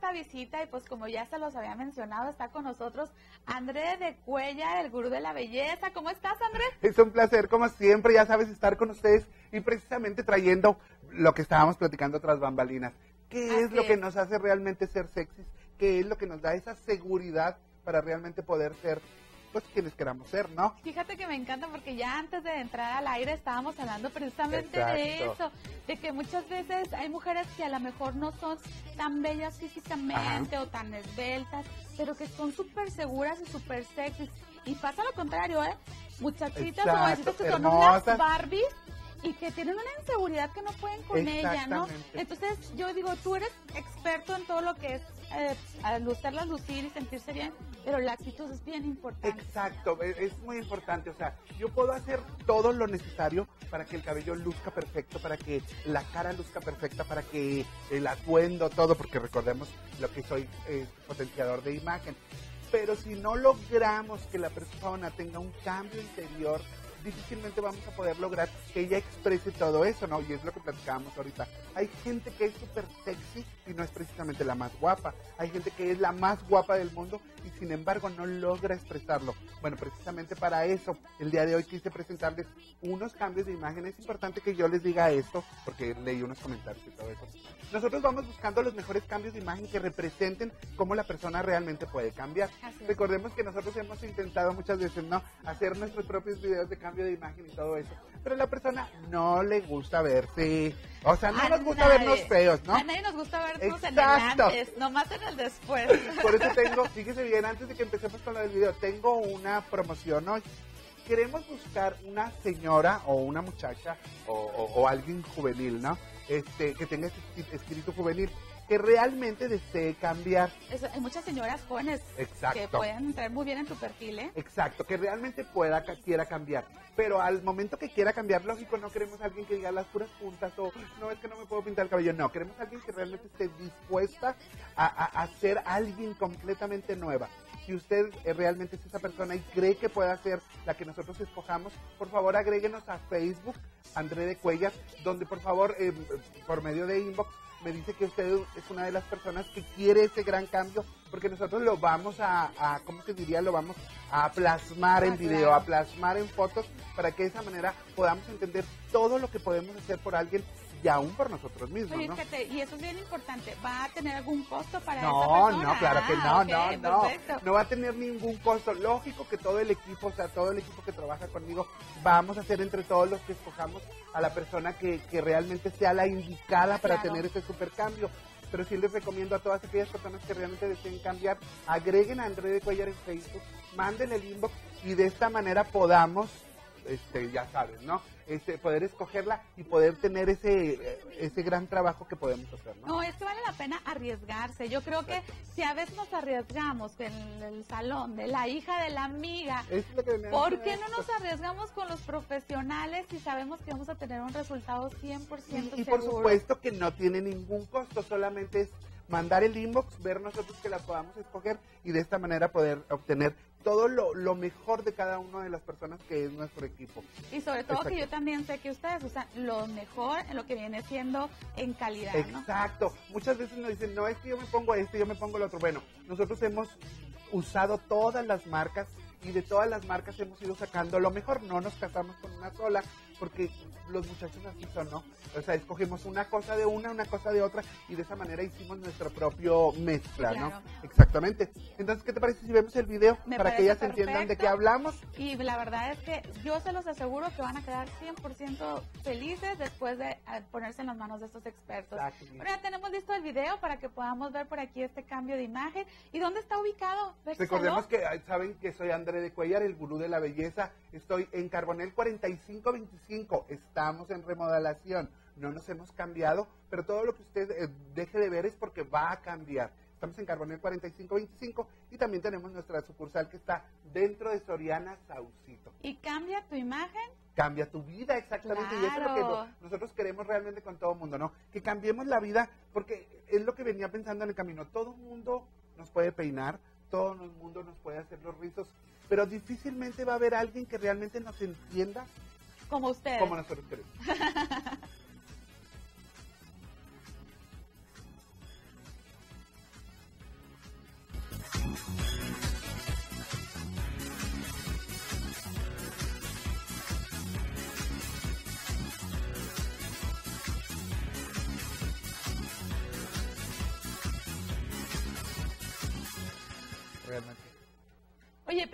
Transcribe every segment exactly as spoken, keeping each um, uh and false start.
esta visita y pues como ya se los había mencionado, está con nosotros André de Cuellar, el gurú de la belleza. ¿Cómo estás, André? Es un placer, como siempre, ya sabes, estar con ustedes y precisamente trayendo lo que estábamos platicando tras bambalinas. ¿Qué Así es lo es. que nos hace realmente ser sexys? ¿Qué es lo que nos da esa seguridad para realmente poder ser, pues, quienes queramos ser, ¿no? Fíjate que me encanta porque ya antes de entrar al aire estábamos hablando precisamente Exacto. de eso, de que muchas veces hay mujeres que a lo mejor no son tan bellas físicamente, ajá, o tan esbeltas, pero que son súper seguras y súper sexys. Y pasa lo contrario, ¿eh? Muchachitas o muchachitos que son unas Barbies y que tienen una inseguridad que no pueden con ella, ¿no? Entonces yo digo, tú eres experto en todo lo que es eh, hacerlas lucir y sentirse bien, pero la actitud es bien importante. Exacto, es muy importante, o sea, yo puedo hacer todo lo necesario para que el cabello luzca perfecto, para que la cara luzca perfecta, para que el atuendo, todo, porque recordemos lo que soy, eh, potenciador de imagen, pero si no logramos que la persona tenga un cambio interior, difícilmente vamos a poder lograr que ella exprese todo eso, ¿no? Y es lo que platicábamos ahorita. Hay gente que es súper sexy y no es precisamente la más guapa. Hay gente que es la más guapa del mundo y sin embargo no logra expresarlo. Bueno, precisamente para eso, el día de hoy quise presentarles unos cambios de imagen. Es importante que yo les diga esto, porque leí unos comentarios y todo eso. Nosotros vamos buscando los mejores cambios de imagen que representen cómo la persona realmente puede cambiar. Recordemos que nosotros hemos intentado muchas veces, ¿no?, hacer nuestros propios videos de cambio de imagen y todo eso, pero a la persona no le gusta verse, o sea, no a nos gusta nadie. vernos feos, ¿no? A nadie nos gusta vernos en el antes, nomás en el después. Por eso tengo, fíjese bien, antes de que empecemos con el video, tengo una promoción hoy. Queremos buscar una señora o una muchacha o, o, o alguien juvenil, ¿no? Este, que tenga este espíritu juvenil, que realmente desee cambiar. Eso, hay muchas señoras jóvenes Exacto. que pueden entrar muy bien en tu perfil, ¿eh? Exacto, que realmente pueda, quiera cambiar. Pero al momento que quiera cambiar, lógico, no queremos a alguien que diga las puras puntas o no, es que no me puedo pintar el cabello. No, queremos a alguien que realmente esté dispuesta a, a, a ser alguien completamente nueva. Si usted eh, realmente es esa persona y cree que pueda ser la que nosotros escojamos, por favor agréguenos a Facebook, André de Cuellar, donde por favor, eh, por medio de inbox, me dice que usted es una de las personas que quiere ese gran cambio, porque nosotros lo vamos a, a ¿cómo se diría? Lo vamos a plasmar en video, a plasmar en fotos, para que de esa manera podamos entender todo lo que podemos hacer por alguien y aún por nosotros mismos, Oye, ¿no? Fíjate, y eso es bien importante, ¿va a tener algún costo para no, esa persona? No, claro que no, ah, okay, no, no, perfecto. no va a tener ningún costo. Lógico que todo el equipo, o sea, todo el equipo que trabaja conmigo, vamos a hacer entre todos los que escojamos a la persona que, que realmente sea la indicada para claro. tener ese super cambio. Pero sí les recomiendo a todas aquellas personas que realmente deseen cambiar, agreguen a André de Cuellar en Facebook, manden el inbox y de esta manera podamos, este, ya sabes, ¿no? Este, poder escogerla y poder tener ese ese gran trabajo que podemos hacer, ¿no? No, es que vale la pena arriesgarse. Yo creo que si a veces nos arriesgamos en el salón de la hija de la amiga, es lo que me ¿por qué no nos arriesgamos con los profesionales si sabemos que vamos a tener un resultado cien por ciento y, y seguro? por supuesto que no tiene ningún costo, solamente es mandar el inbox, ver nosotros que la podamos escoger y de esta manera poder obtener todo lo, lo mejor de cada una de las personas que es nuestro equipo. Y sobre todo Exacto. que yo también sé que ustedes usan lo mejor en lo que viene siendo en calidad, ¿no? Exacto. Muchas veces nos dicen, no, es que yo me pongo este, yo me pongo el otro. Bueno, nosotros hemos usado todas las marcas y de todas las marcas hemos ido sacando lo mejor. No nos casamos con una sola, porque los muchachos así son, ¿no? O sea, escogimos una cosa de una, una cosa de otra, y de esa manera hicimos nuestro propio mezcla, claro. ¿no? Exactamente. Entonces, ¿qué te parece si vemos el video Me para que ellas perfecto. entiendan de qué hablamos? Y la verdad es que yo se los aseguro que van a quedar cien por ciento felices después de ponerse en las manos de estos expertos. Exacto. Bueno, ya tenemos listo el video para que podamos ver por aquí este cambio de imagen. ¿Y dónde está ubicado? Recordemos que saben que soy André de Cuellar, el gurú de la belleza. Estoy en Carbonell cuarenta y cinco veinticinco. Estamos en remodelación. No nos hemos cambiado, pero todo lo que usted eh, deje de ver es porque va a cambiar. Estamos en Carbonell cuarenta y cinco veinticinco y también tenemos nuestra sucursal que está dentro de Soriana Saucito. ¿Y cambia tu imagen? Cambia tu vida, exactamente. Claro. Y eso es lo que no, nosotros queremos realmente con todo el mundo, ¿no? Que cambiemos la vida, porque es lo que venía pensando en el camino. Todo el mundo nos puede peinar, todo el mundo nos puede hacer los rizos, pero difícilmente va a haber alguien que realmente nos entienda como ustedes. Como nosotros queremos.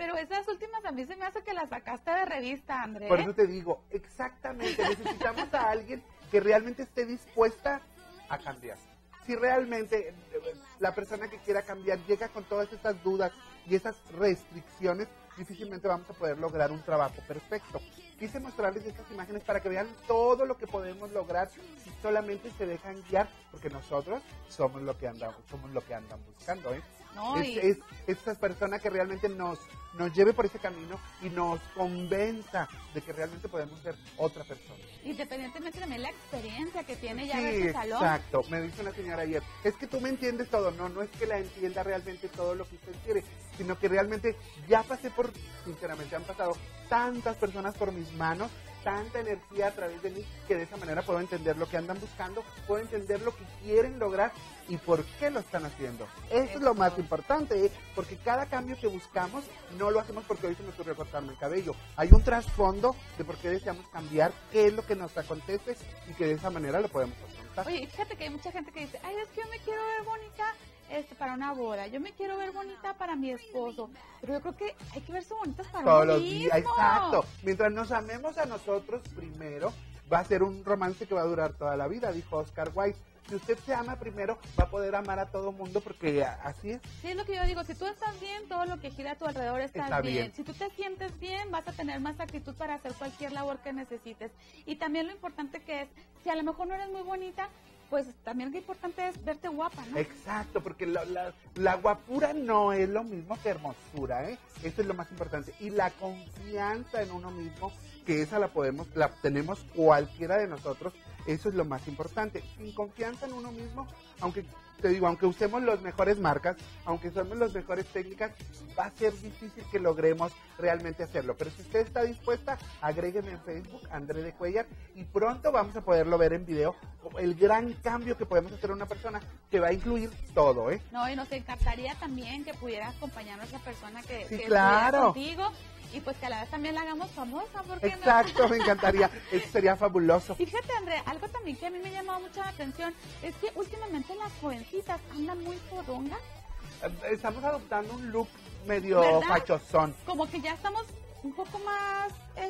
pero esas últimas a mí se me hace que las sacaste de revista, André. Por eso te digo, exactamente, necesitamos a alguien que realmente esté dispuesta a cambiar. Si realmente la persona que quiera cambiar llega con todas estas dudas y esas restricciones, difícilmente vamos a poder lograr un trabajo perfecto. Quise mostrarles estas imágenes para que vean todo lo que podemos lograr si solamente se dejan guiar, porque nosotros somos lo que andamos, somos lo que andan buscando, ¿eh? No, es, y... es, es esa persona que realmente nos, nos lleve por ese camino y nos convenza de que realmente podemos ser otra persona. Independientemente también la experiencia que tiene ya Sí, en su salón. exacto. Me dice una señora ayer, es que tú me entiendes todo. No, no es que la entienda realmente todo lo que usted quiere, sino que realmente ya pasé por, sinceramente, han pasado tantas personas por mis manos, tanta energía a través de mí, que de esa manera puedo entender lo que andan buscando, puedo entender lo que quieren lograr y por qué lo están haciendo. Eso Eso. es lo más importante, ¿eh? Porque cada cambio que buscamos no lo hacemos porque hoy se me ocurrió cortarme el cabello. Hay un trasfondo de por qué deseamos cambiar, qué es lo que nos acontece y que de esa manera lo podemos afrontar. Oye, fíjate que hay mucha gente que dice, ay, es que yo me quiero ver bonita este, para una boda, yo me quiero ver bonita para mi esposo, pero yo creo que hay que verse bonitas para todos uno los mismo. días, exacto. Mientras nos amemos a nosotros primero, va a ser un romance que va a durar toda la vida, dijo Oscar Wilde. Si usted se ama primero, va a poder amar a todo mundo porque así es. Sí, es lo que yo digo, si tú estás bien, todo lo que gira a tu alrededor está, está bien. bien. Si tú te sientes bien, vas a tener más actitud para hacer cualquier labor que necesites. Y también lo importante que es, si a lo mejor no eres muy bonita, pues también lo importante es verte guapa, ¿no? Exacto, porque la, la, la guapura no es lo mismo que hermosura, ¿eh? Eso es lo más importante. Y la confianza en uno mismo, que esa la podemos, la tenemos cualquiera de nosotros, eso es lo más importante. Sin confianza en uno mismo, aunque te digo, aunque usemos las mejores marcas, aunque usemos las mejores técnicas, va a ser difícil que logremos realmente hacerlo. Pero si usted está dispuesta, agrégueme en Facebook, André de Cuellar, y pronto vamos a poderlo ver en video, el gran cambio que podemos hacer a una persona que va a incluir todo, ¿eh? No, y nos encantaría también que pudiera acompañarnos esa persona que, sí, que claro. contigo. Y pues que a la vez también la hagamos famosa, ¿por qué Exacto, no? me encantaría, eso sería fabuloso. Y fíjate, André, algo también que a mí me ha llamado mucho la atención es que últimamente las jovencitas andan muy fodongas. Estamos adoptando un look medio ¿verdad? fachosón. Como que ya estamos un poco más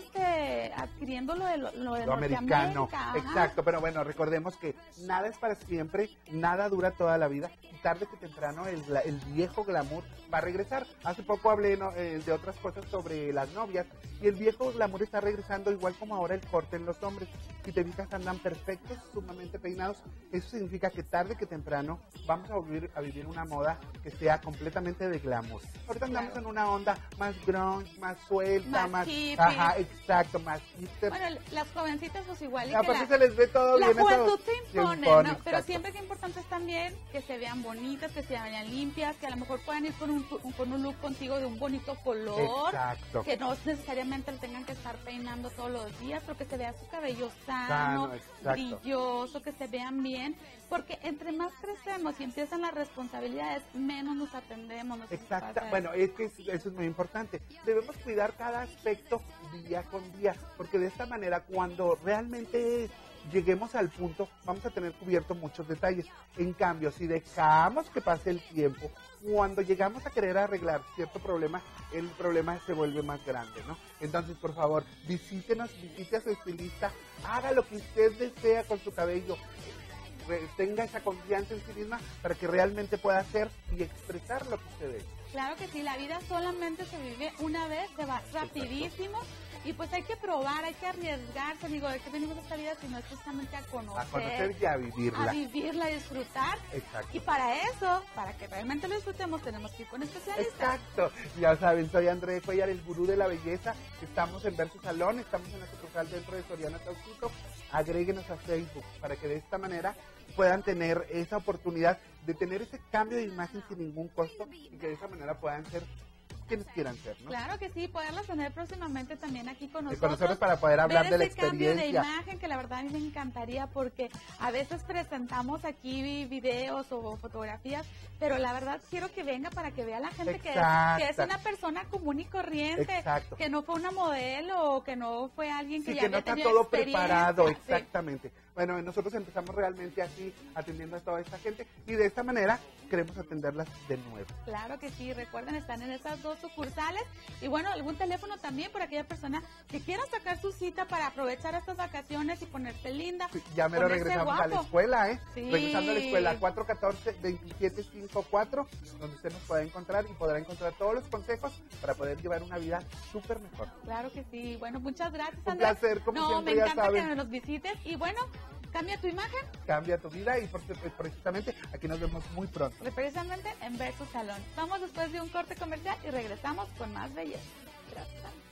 este adquiriendo lo de lo, lo de lo americano. Ajá. Exacto, pero bueno, recordemos que nada es para siempre, nada dura toda la vida y tarde que temprano el, el viejo glamour va a regresar. Hace poco hablé no, eh, de otras cosas sobre las novias y el viejo glamour está regresando igual como ahora el corte en los hombres. Si te fijas, andan perfectos, sumamente peinados. Eso significa que tarde que temprano vamos a vivir, a vivir una moda que sea completamente de glamour. Ahorita andamos claro. en una onda más grunge, más suelta, más, más hippie. Ajá, exacto, más hipster. Bueno, las jovencitas pues igual y aparte que la, se les ve todo la bien. La juventud eso, se impone, se impone ¿no? exacto. Pero siempre que es importante es también que se vean bonitas, que se vean limpias, que a lo mejor puedan ir con un, con un look contigo de un bonito color. Exacto. Que no necesariamente lo tengan que estar peinando todos los días, pero que se vea su cabello sano, sano brilloso, que se vean bien. Porque entre más crecemos y empiezan las responsabilidades, menos nos atendemos. Nos Exacto. Bueno, es que eso es muy importante. Debemos cuidar cada aspecto día con día, porque de esta manera cuando realmente lleguemos al punto, vamos a tener cubierto muchos detalles. En cambio, si dejamos que pase el tiempo, cuando llegamos a querer arreglar cierto problema, el problema se vuelve más grande, ¿no? Entonces, por favor, visítenos, visite a su estilista, haga lo que usted desea con su cabello, tenga esa confianza en sí misma para que realmente pueda hacer y expresar lo que usted es. Claro que sí, la vida solamente se vive una vez, se va rapidísimo. Exacto. Y pues hay que probar, hay que arriesgarse, digo, ¿de qué venimos a esta vida? Sino es justamente a conocer. A conocer y a vivirla. A vivirla, a disfrutar. Exacto. Y para eso, para que realmente lo disfrutemos, tenemos que ir con especialistas. Exacto. Ya saben, soy André Cuellar, el gurú de la belleza. Estamos en Versus Salón, estamos en la sucursal dentro de Soriana Saucito. Agréguenos a Facebook para que de esta manera puedan tener esa oportunidad de tener ese cambio de imagen sin ningún costo y que de esa manera puedan ser quienes quieran ser, ¿no? Claro que sí, poderlas tener próximamente también aquí con nosotros. Y con nosotros para poder hablar de la ese cambio experiencia. de imagen que la verdad a mí me encantaría porque a veces presentamos aquí videos o fotografías, pero la verdad quiero que venga para que vea la gente que es, que es una persona común y corriente, Exacto. que no fue una modelo o que no fue alguien que sí, ya que había no está tenido todo experiencia. preparado, Sí. exactamente. Bueno, nosotros empezamos realmente así, atendiendo a toda esta gente, y de esta manera queremos atenderlas de nuevo. Claro que sí, recuerden, están en esas dos sucursales. Y bueno, algún teléfono también para aquella persona que quiera sacar su cita para aprovechar estas vacaciones y ponerse linda. Sí, ya me lo regresamos guapo. a la escuela, ¿eh? Sí. Regresando a la escuela, cuatro uno cuatro, dos siete cinco cuatro, donde usted nos pueda encontrar y podrá encontrar todos los consejos para poder llevar una vida súper mejor. Claro que sí. Bueno, muchas gracias, Un Andrés. placer, como no, siempre, me ya encanta saben. que nos visites. Y bueno, cambia tu imagen. Cambia tu vida y por, precisamente aquí nos vemos muy pronto. Precisamente en Versus Salón. Vamos después de un corte comercial y regresamos con más belleza. Gracias.